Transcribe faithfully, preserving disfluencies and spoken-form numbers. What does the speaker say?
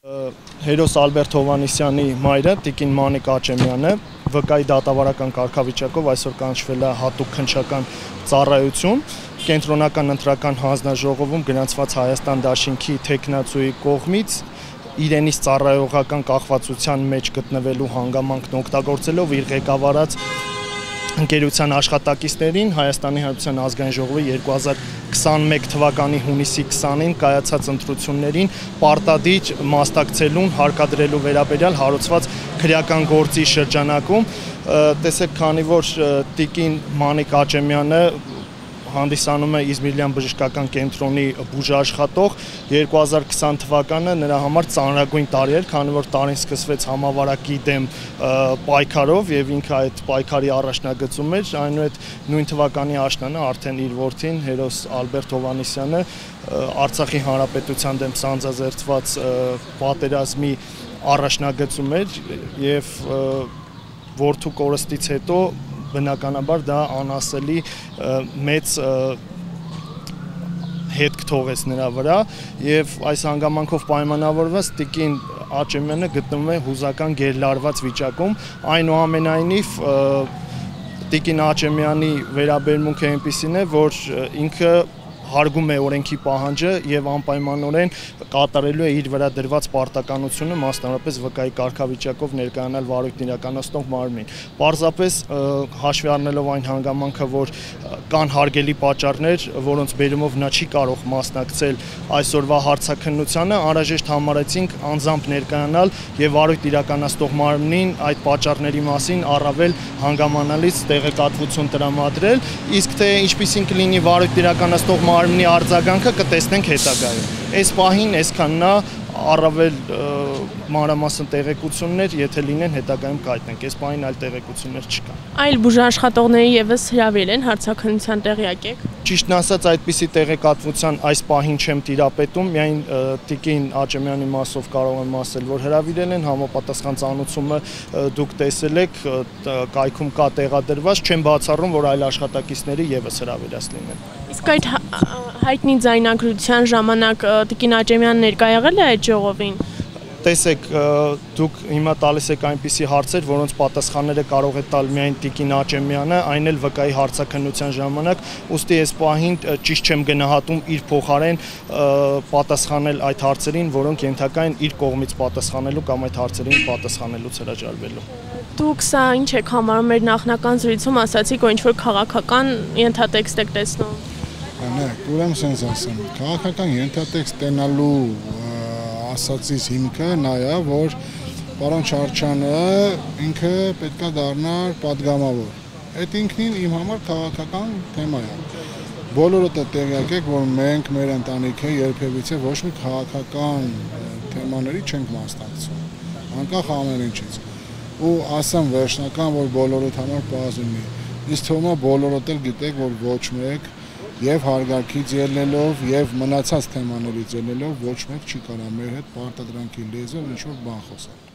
Հերոս Ալբերտ Հովհաննիսյանի մայրը Տիկին Մանիկ Աչեմյանը վկայի դատավարական կարգավիճակով այսօր կանչվել է հատուկ քննչական ծառայություն կենտրոնական ընտրական հանձնաժողովում գրանցված Հայաստան Դաշինքի թեկնածուի կողմից իրենից ծառայողական կախվածության մեջ գտնվելու հանգամանքն օգտագործելով իր ղեկավարած ընկերության աշխատակիցներին Հայաստանի Հանրապետության ազգային ժողովի երկու հազար քսաներկու թվականի հունիսի քսանին կայացած ընտրություններին պարտադիր մասնակցելուն հարկադրելու վերաբերյալ հարուցված քրեական գործի շրջանակում տեսեք քանի որ Տիկին Մանիկ Աչեմյանը հանդիսանում է Իզմիրլյան բժշկական կենտրոնի բուժաշխատող երկու հազար քսան թվականը նրա համար ծանրագույն տարի էր, քանի որ տարին սկսվեց համավարակի դեմ պայքարով եւ ինքը այդ պայքարի առաջնագծում էր, այնուհետ նույն թվականի աշնանը արդեն իր որդին հերոս Ալբերտ Հովհաննիսյանը Արցախի հանրապետության դեմ սանձազերծված պատերազմի առաջնագծում էր եւ որդու կորստից հետո բնականաբար դա անասելի մեծ հետք թողեց նրա վրա եւ այս հանգամանքով պայմանավորված Տիկին Աչեմյանը գտնվում է հուզական գերլարված վիճակում այնուամենայնիվ Տիկին Աչեմյանի վերաբերմունքը այնպիսին է որ ինքը հարգում է օրենքի պահանջը եւ անպայմանորեն կատարելու է իր վրա դրված պարտականությունը մասնավորապես վկայի կարգավիճակով ներկայանալ վարույթն իրականացնող մարմնին։ Պարզապես հաշվի առնելով այն հանգամանքը, որ կան հարգելի պատճառներ, որոնց բերումով նա չի կարող մասնակցել այսօրվա հարցաքննությանը, անհրաժեշտ համարեցինք անձամբ ներկայանալ եւ վարույթ իրականացնող մարմնին այդ պատճառների մասին առավել հանգամանալից տեղեկատվություն տրամադրել, իսկ թե ինչպիսին կլինի վարույթ իրականացնող մարմնի արձագանքը կտեսնենք հետագայում։ Այս պահին այսքանն է առավել մանրամասն տեղեկություններ, եթե լինեն հետագայում կհայտնենք, այս պահին այլ տեղեկություններ չկան։ Այլ բուժաշխատողների եւս հրավիրել են հարցաքննության տեղյակ եք։ Ճիշտն ասած, այդպիսի տեղեկատվության այս պահին չեմ տիրապետում, միայն Տիկին Աչեմյանի մասով կարող եմ ասել, որ հրավիրել են, համապատասխան ծանուցումը դուք տեսել եք, կայքում կա տեղադրված, չեմ բացառում, որ այլ աշխատակիցների եւս հրավիրած լինեն։ Իսկ այդ հայտնի ձայնագրության ժամանակ Տիկին Աչեմյանն ներկա եղել է այդ ժողովին։ Տեսեք, դուք հիմա տալիս եք այնպիսի հարցեր, որոնց պատասխանները կարող է տալ միայն Տիկին Աչեմյանը, այն էլ վկայի հարցաքննության ժամանակ, ուստի այս պահին ճիշտ չեմ գնահատում իր փոխարեն պատասխանել այդ հարցերին, որոնք ենթակա են իր կողմից պատասխանելու կամ այդ հարցերին պատասխանելուց հրաժարվելու։ Դուք սա ինչ եք համարում, մեր նախնական զրույցում ասացիք, որ ինչ-որ քաղաքական ենթատեքստ եք տեսնում։ Անեք, ուրեմն sense ասեմ, քաղաքական ենթատեքստ տենալու ասացից հիմքը նա է, որ պարոն Չարչյանը ինքը պետքա դառնար պատգամավոր։ Այդ ինքնին իմ համար քաղաքական թեմա է։ Բոլորդ տեղյակ եք, որ մենք մեր ընտանիքը երբևիցե ոչ մի քաղաքական թեմաների չենք մասնակցում, անկախ ամեն ինչից։ Ու ասեմ վերջնական, որ բոլորդ համար պարզ լինի։ Իսկ թվում է բոլորդ էլ գիտեք, որ ոչ մեկ եւ հարգարքից ելնելով եւ մնացած թեմաներից ելնելով ոչ մեկ չի կարող մեր հետ պարտադրանքի լեզվով ինչ-որ բան խոսել։